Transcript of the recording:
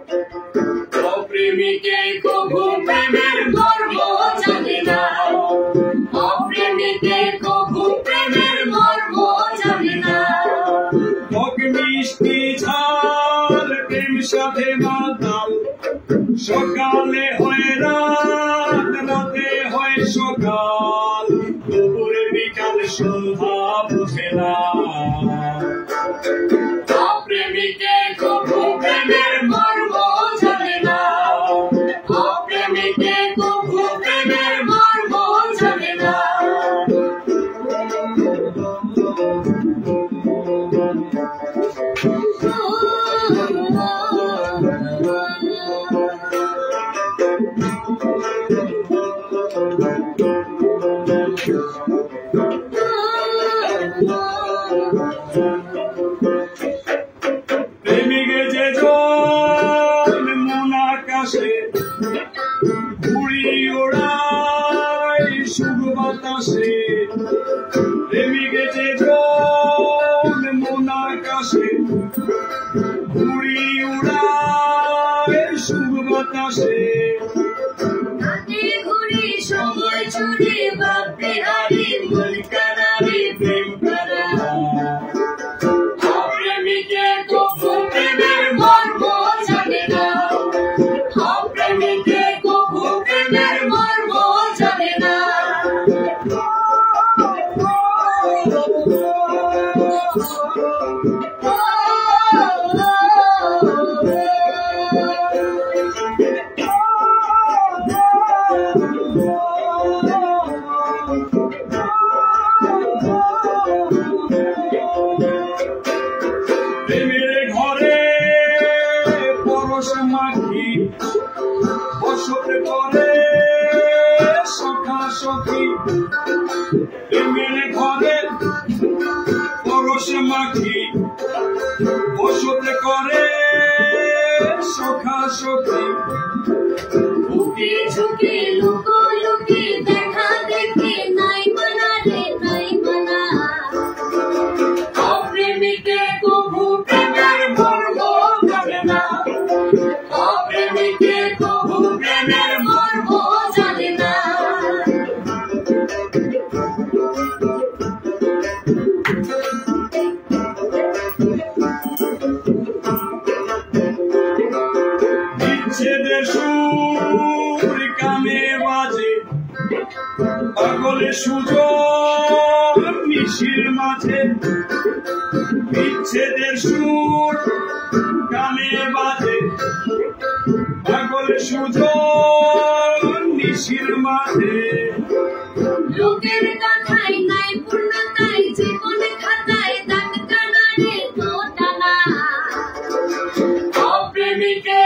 অপ্রেমিকে কবু প্রেমের মর্ম জানে না, অপ্রেমিকে কবু প্রেমের মর্ম জানে না। টক মিষ্টি ঝাল প্রেম সাথে মাতাল, সকালে হয় রাত, রাতে হয় সকাল, দুপুরে বিকাল সন্ধ্যা বুঝে না। অপ্রেমিকে কবু প্রেমের মর্ম জানে না, অপ্রেমিকে কবু প্রেমের মর্ম জানে না। প্রেমিকে যে জন মন আকাশে ঘুড়ি ওড়ায় শুভ বাতাসে, প্রেমিকে যে জন মন আকাশে ঘুড়ি ওড়ায় শুভ বাতাসে। হাতে ঘুড়ি সময় ছুটে ভাবতে হারি মন কারারে প্রেম করা। অপ্রেমিকে কবু প্রেমের মর্ম জানে না, অপ্রেমিকে কবু প্রেমের মর্ম জানে না। প্রেমের ঘরে পরশ মাখি বসত করে সখা সখী, প্রেমের ঘরে পরশ মাখি বসত করে সখা সখী। উঠে ঝুঁকে লুকো লুকি দেখা দেখে নাই মানা রে নাই মানা। অপ্রেমিকে কবু প্রেমের মর্ম জানে না, অপ্রেমিকে কবু প্রেমের মর্ম জানে না। বিচ্ছেদের সুর কানে বাজে, পাগল সুজন নিশির মাঝে। বিচ্ছেদের সুর কানে বাজে, পাগল সুজন নিশির মাঝে। লোকের কথায় নাই পূর্ণতায় জীবন খাতায় দাগ টানা রে তো টানা। অপ্রেমিকে